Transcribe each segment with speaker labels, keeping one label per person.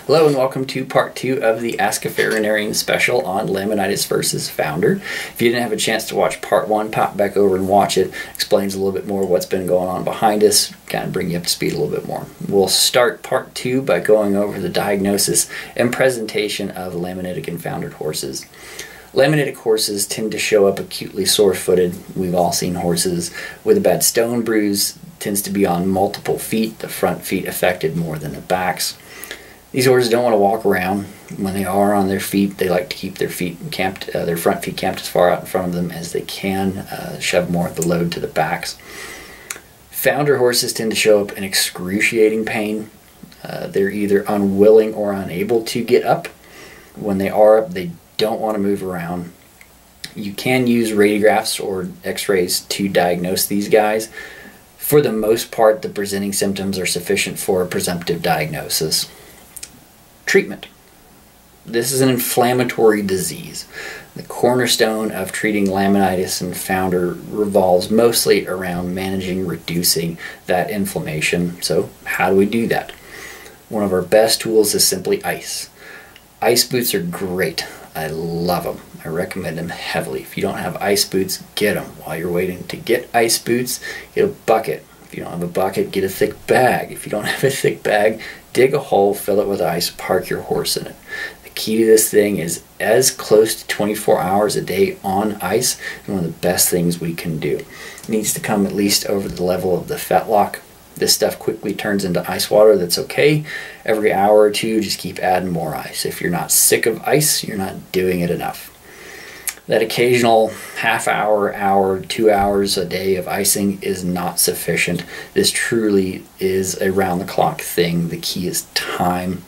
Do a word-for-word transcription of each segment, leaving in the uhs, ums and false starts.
Speaker 1: Hello and welcome to part two of the Ask a Farrinarian special on Laminitis versus Founder. If you didn't have a chance to watch part one, pop back over and watch it. Explains a little bit more what's been going on behind us, kind of bring you up to speed a little bit more. We'll start part two by going over the diagnosis and presentation of laminitic and foundered horses. Laminitic horses tend to show up acutely sore-footed. We've all seen horses with a bad stone bruise. Tends to be on multiple feet, the front feet affected more than the backs. These horses don't want to walk around. When they are on their feet, they like to keep their feet camped, uh, their front feet camped as far out in front of them as they can, uh, shove more of the load to the backs. Founder horses tend to show up in excruciating pain. Uh, they're either unwilling or unable to get up. When they are up, they don't want to move around. You can use radiographs or x-rays to diagnose these guys. For the most part, the presenting symptoms are sufficient for a presumptive diagnosis. Treatment. This is an inflammatory disease. The cornerstone of treating laminitis and founder revolves mostly around managing, reducing that inflammation. So how do we do that? One of our best tools is simply ice. Ice boots are great. I love them. I recommend them heavily. If you don't have ice boots, get them. While you're waiting to get ice boots, get a bucket. If you don't have a bucket, get a thick bag. If you don't have a thick bag, dig a hole, fill it with ice, park your horse in it. The key to this thing is as close to twenty-four hours a day on ice, and one of the best things we can do. It needs to come at least over the level of the fetlock. This stuff quickly turns into ice water. That's okay. Every hour or two, just keep adding more ice. If you're not sick of ice, you're not doing it enough. That occasional half hour, hour, two hours a day of icing is not sufficient. This truly is a round-the-clock thing. The key is time.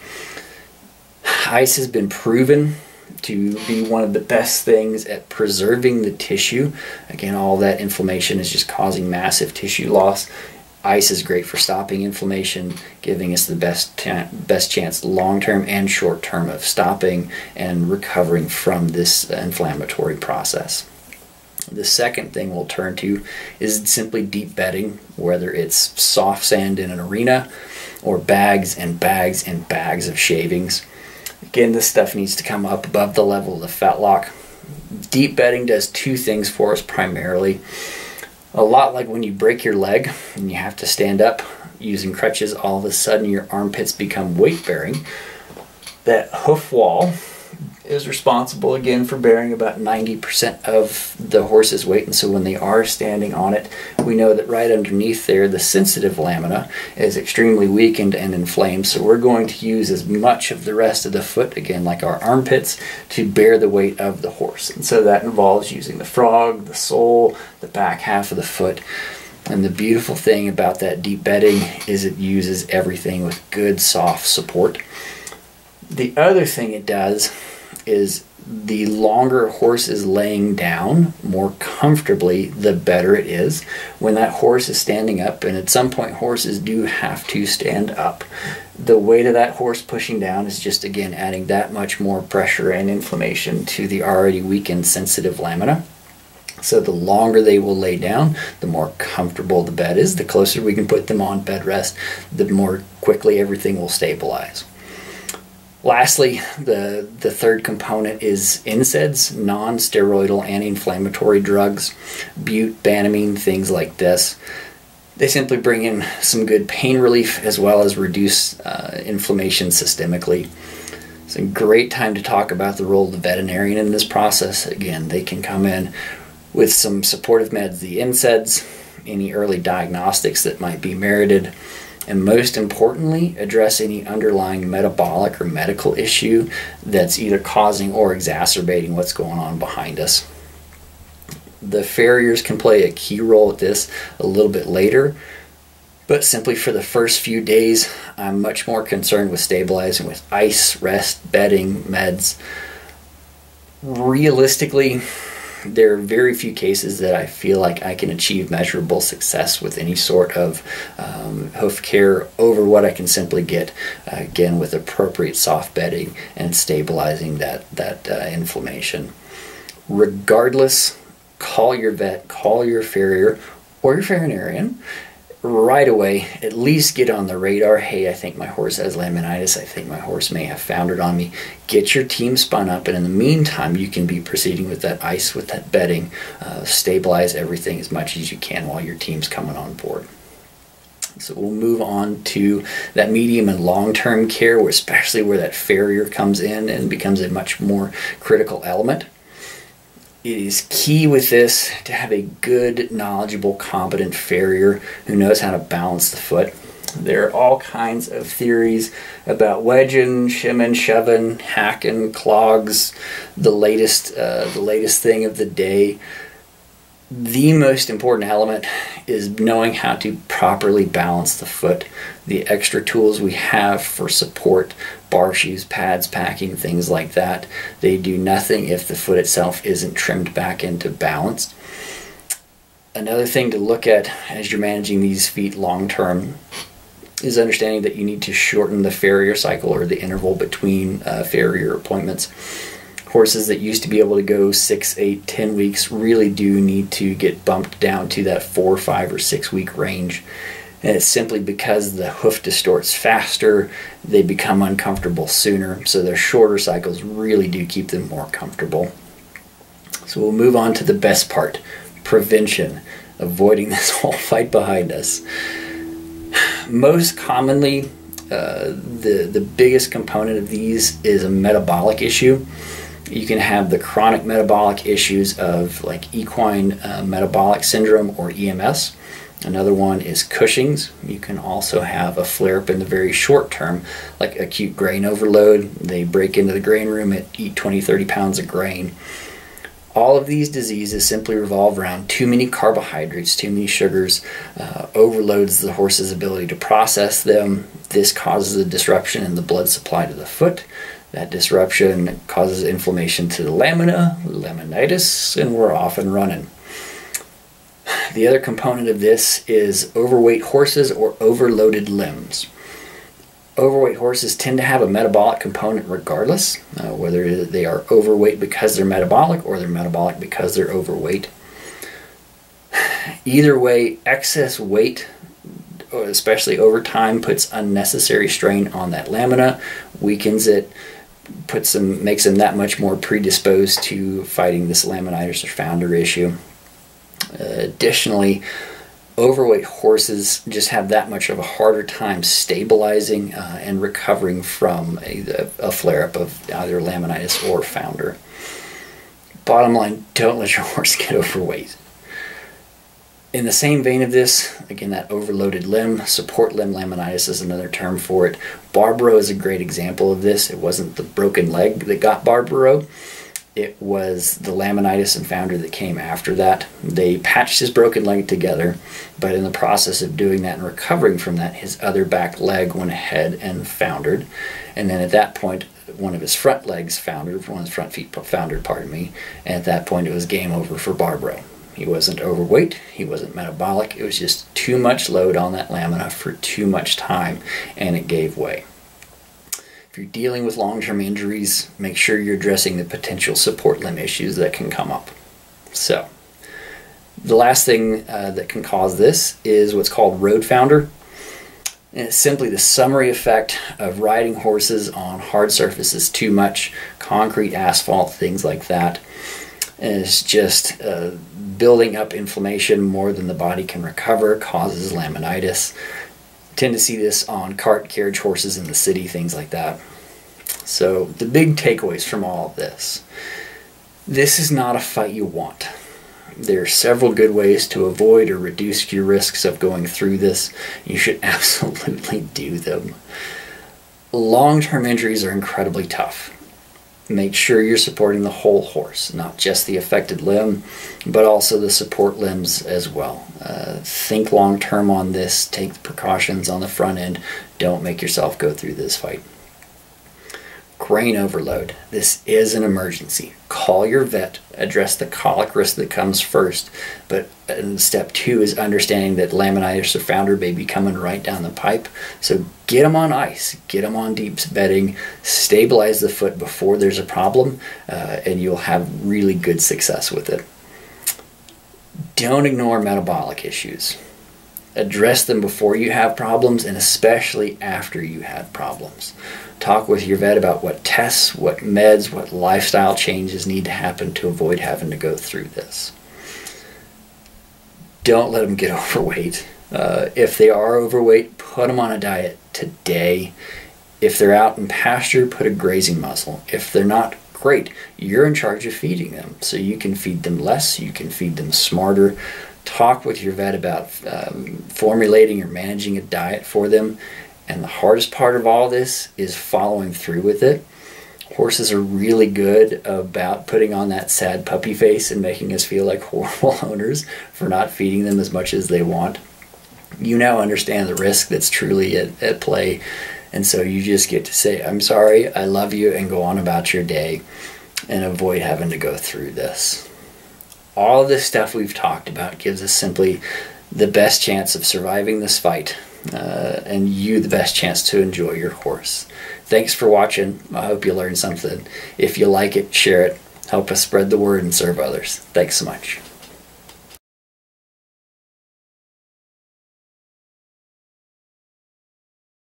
Speaker 1: Ice has been proven to be one of the best things at preserving the tissue. Again, all that inflammation is just causing massive tissue loss. Ice is great for stopping inflammation, giving us the best best chance long-term and short-term of stopping and recovering from this inflammatory process. The second thing we'll turn to is simply deep bedding, whether it's soft sand in an arena or bags and bags and bags of shavings. Again, this stuff needs to come up above the level of the fetlock. Deep bedding does two things for us primarily. A lot like when you break your leg and you have to stand up using crutches, all of a sudden your armpits become weight-bearing. That hoof wall is responsible again for bearing about ninety percent of the horse's weight, and so when they are standing on it, we know that right underneath there the sensitive lamina is extremely weakened and inflamed, so we're going to use as much of the rest of the foot, again like our armpits, to bear the weight of the horse. And so that involves using the frog, the sole, the back half of the foot. And the beautiful thing about that deep bedding is it uses everything with good soft support. The other thing it does is the longer a horse is laying down more comfortably, the better it is. When that horse is standing up, and at some point horses do have to stand up, the weight of that horse pushing down is just again adding that much more pressure and inflammation to the already weakened sensitive lamina. So the longer they will lay down, the more comfortable the bed is. The closer we can put them on bed rest, the more quickly everything will stabilize. Lastly, the, the third component is N SAIDs, non-steroidal anti-inflammatory drugs, bute, banamine, things like this. They simply bring in some good pain relief as well as reduce uh, inflammation systemically. It's a great time to talk about the role of the veterinarian in this process. Again, they can come in with some supportive meds, the N SAIDs, any early diagnostics that might be merited, and most importantly, address any underlying metabolic or medical issue that's either causing or exacerbating what's going on behind us. The farriers can play a key role at this a little bit later, but simply for the first few days, I'm much more concerned with stabilizing with ice, rest, bedding, meds. Realistically, there are very few cases that I feel like I can achieve measurable success with any sort of um, hoof care over what I can simply get, uh, again, with appropriate soft bedding and stabilizing that, that uh, inflammation. Regardless, call your vet, call your farrier or your Farrinarian right away, at least get on the radar. Hey, I think my horse has laminitis. I think my horse may have foundered on me. Get your team spun up, and in the meantime, you can be proceeding with that ice, with that bedding, uh, stabilize everything as much as you can while your team's coming on board. So we'll move on to that medium and long-term care, where especially where that farrier comes in and becomes a much more critical element. It is key with this to have a good, knowledgeable, competent farrier who knows how to balance the foot. There are all kinds of theories about wedging, shimming, shoving, hacking, clogs, the latest, uh, the latest thing of the day. The most important element is knowing how to properly balance the foot. The extra tools we have for support, bar shoes, pads, packing, things like that, they do nothing if the foot itself isn't trimmed back into balance. Another thing to look at as you're managing these feet long term is understanding that you need to shorten the farrier cycle, or the interval between uh, farrier appointments. Horses that used to be able to go six, eight, ten weeks really do need to get bumped down to that four, five, or six week range. And it's simply because the hoof distorts faster, they become uncomfortable sooner, so their shorter cycles really do keep them more comfortable. So we'll move on to the best part, prevention, avoiding this whole fight behind us. Most commonly, uh, the, the biggest component of these is a metabolic issue. You can have the chronic metabolic issues of like equine uh, metabolic syndrome, or E M S. Another one is Cushing's. You can also have a flare-up in the very short term, like acute grain overload. They break into the grain room and eat twenty, thirty pounds of grain. All of these diseases simply revolve around too many carbohydrates, too many sugars, uh, overloads the horse's ability to process them. This causes a disruption in the blood supply to the foot. That disruption causes inflammation to the lamina, laminitis, and we're off and running. The other component of this is overweight horses or overloaded limbs. Overweight horses tend to have a metabolic component regardless, uh, whether they are overweight because they're metabolic or they're metabolic because they're overweight. Either way, excess weight, especially over time, puts unnecessary strain on that lamina, weakens it, puts them, makes them that much more predisposed to fighting this laminitis or founder issue. Uh, additionally, overweight horses just have that much of a harder time stabilizing uh, and recovering from a, a flare-up of either laminitis or founder. Bottom line, don't let your horse get overweight. In the same vein of this, again, that overloaded limb, support limb laminitis is another term for it. Barbaro is a great example of this. It wasn't the broken leg that got Barbaro. It was the laminitis and founder that came after that. They patched his broken leg together, but in the process of doing that and recovering from that, his other back leg went ahead and foundered. And then at that point, one of his front legs foundered, one of his front feet foundered, pardon me. And at that point, it was game over for Barbaro. He wasn't overweight, he wasn't metabolic, it was just too much load on that lamina for too much time, and it gave way. If you're dealing with long-term injuries, make sure you're addressing the potential support limb issues that can come up. So, the last thing uh, that can cause this is what's called road founder. And it's simply the summary effect of riding horses on hard surfaces too much, concrete, asphalt, things like that. And it's just uh, building up inflammation more than the body can recover, causes laminitis. Tend to see this on cart carriage horses in the city, things like that. So the big takeaways from all of this. This is not a fight you want. There are several good ways to avoid or reduce your risks of going through this. You should absolutely do them. Long-term injuries are incredibly tough. Make sure you're supporting the whole horse, not just the affected limb, but also the support limbs as well. Uh, think long-term on this. Take the precautions on the front end. Don't make yourself go through this fight. Grain overload. This is an emergency. Call your vet. Address the colic risk that comes first. But step two is understanding that laminitis or founder may be coming right down the pipe. So get them on ice. Get them on deep bedding. Stabilize the foot before there's a problem, uh, and you'll have really good success with it. Don't ignore metabolic issues. Address them before you have problems, and especially after you have problems. Talk with your vet about what tests, what meds, what lifestyle changes need to happen to avoid having to go through this. Don't let them get overweight. Uh, if they are overweight, put them on a diet today. If they're out in pasture, put a grazing muzzle. If they're not, great. You're in charge of feeding them. So you can feed them less, you can feed them smarter. Talk with your vet about um, formulating or managing a diet for them. And the hardest part of all this is following through with it. Horses are really good about putting on that sad puppy face and making us feel like horrible owners for not feeding them as much as they want. You now understand the risk that's truly at, at play. And so you just get to say, I'm sorry, I love you, and go on about your day and avoid having to go through this. All of this stuff we've talked about gives us simply the best chance of surviving this fight, uh, and you the best chance to enjoy your horse. Thanks for watching. I hope you learned something. If you like it, share it. Help us spread the word and serve others. Thanks so much.